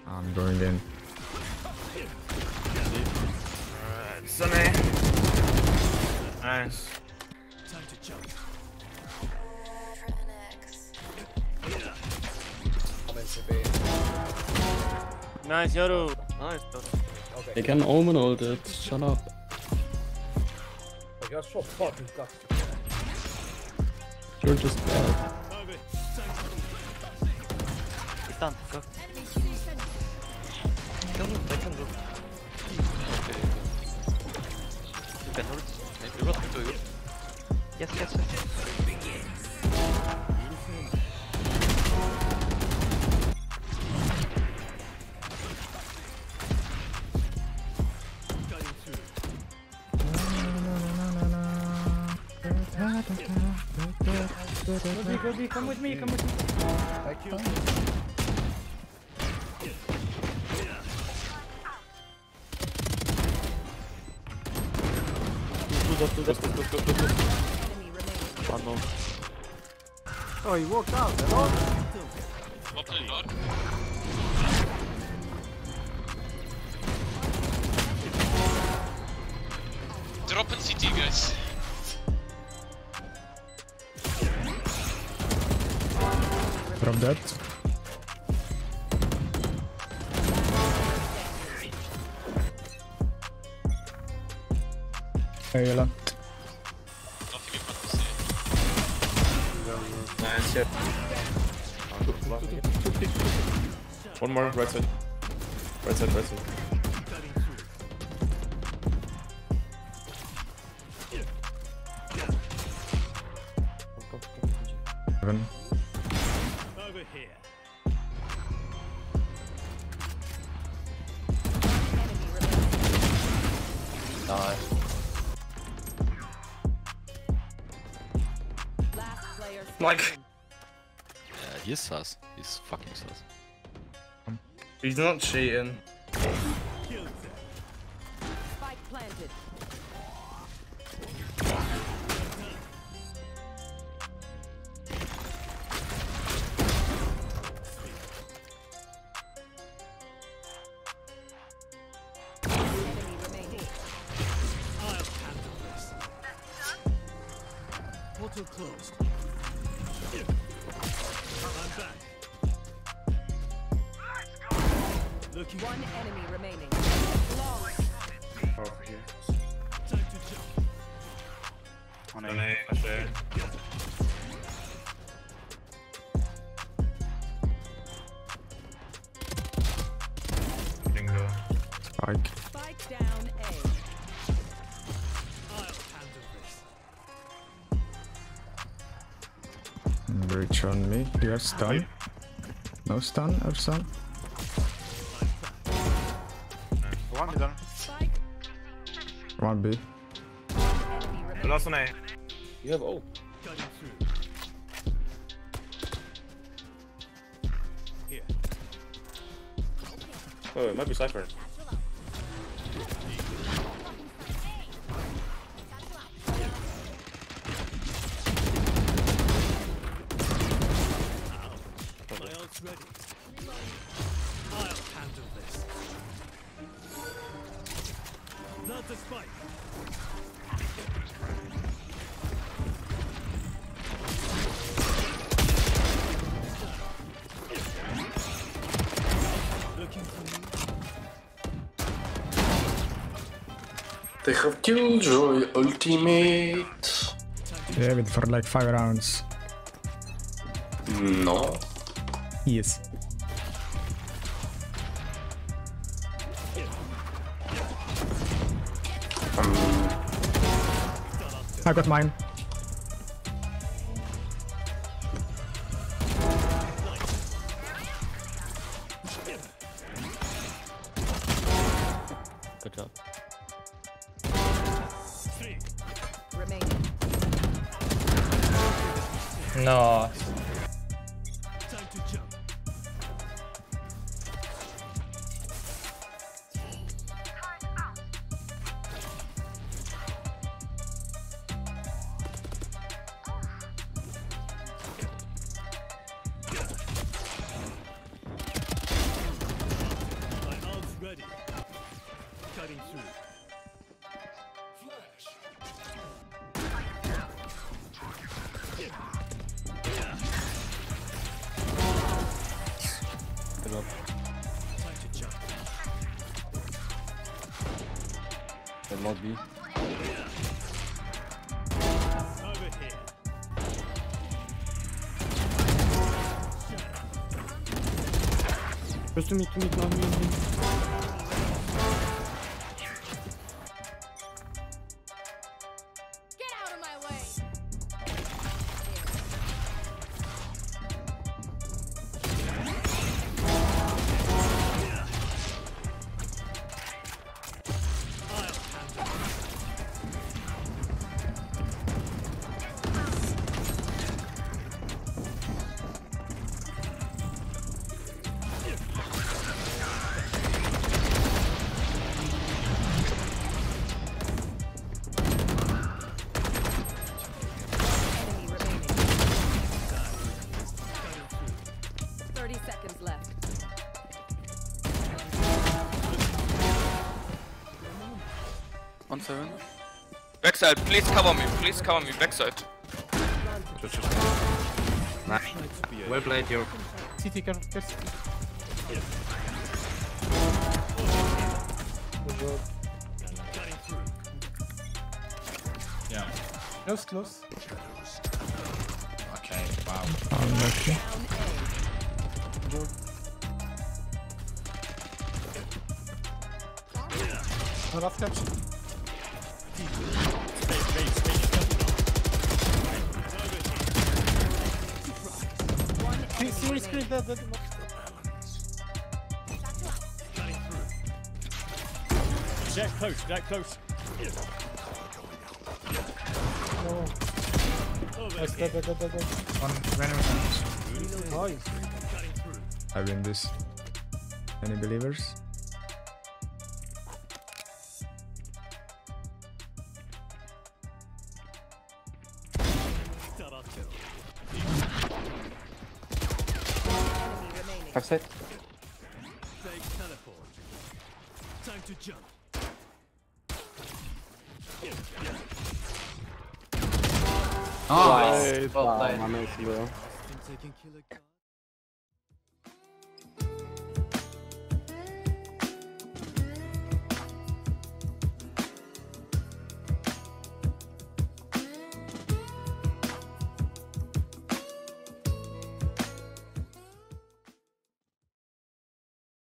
I'm going in. Alright, Sunny. Nice. Time to jump. Nice, Yoru. Nice. Okay. They can omen ult it. Shut up. Like, you're so fucking cocky. You're just bad. He's done. Go. Can look. They can look. Okay. You can ult. Maybe what to you. Yes, yes, yes. Go B, come with me, come with me. Thank you. One more. Oh, he walked out, hello? Opening door. Drop in CT, guys. Drop that. Hey, yellow. Nothing you want to say. Nice, shit. One more, right side. Right side, right side. Seven. Over here. Nice. Like, Yeah, he's sus. He's fucking sus. he's not cheating. Killed them. Spike planted. Enemy remaining. I'll handle this. Portal closed. I'm back. Looking. One enemy remaining. Oh, here. Time to jump. Sunny, shit. Bingo. Spike. Spike down A. I'll handle this. Breach on me. Do you have stun? No stun or stun? One is done. Spike. One B. Enemy remaining. Last one A. You have ult. Cutting through. Here. Oh, it might be Cypher. My ult's ready. I'll handle this. Not the spike. Looking for me. They have Killjoy ultimate. Yeah, but for like 5 rounds. No. Yes. I got mine. Good job. Three. remaining. No. Time to jump. Cutting through. Good up. Time to jump. That might be. Over here. First to meet, now me. Get out of my way. Enemy remaining. 30 seconds left. On 7. Backside, please cover me, backside. Nice. Well played, Yoru. CT, careful. Cutting through. Yeah. Close. Okay, wow. Unlucky. Down Oh, last catch. A. One enemy See screen remaining. that. Cutting through. Jack close. No. Over Nice, here. dead. One venomous. Nice. Cutting through. I win this. Any believers? Double kill. Enemy remaining. Backside. Fake teleport. Time to jump. Nice. Well played. Amazing, bro. Taking killer.